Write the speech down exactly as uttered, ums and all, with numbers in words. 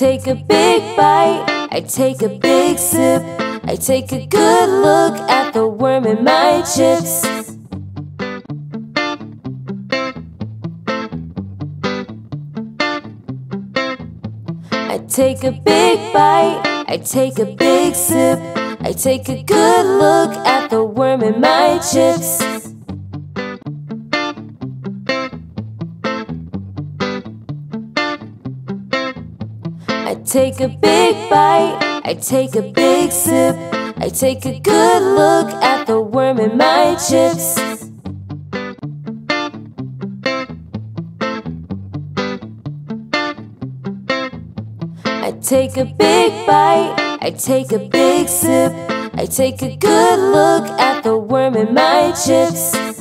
take a big bite, I take a big sip, I take a good look at the worm in my chips. I take a big bite, I take a big sip, I take a good look at the worm in my chips. I take a big bite, I take a big sip, I take a good look at the worm in my chips. I take a big bite, I take a big sip, I take a good look at the worm in my chips.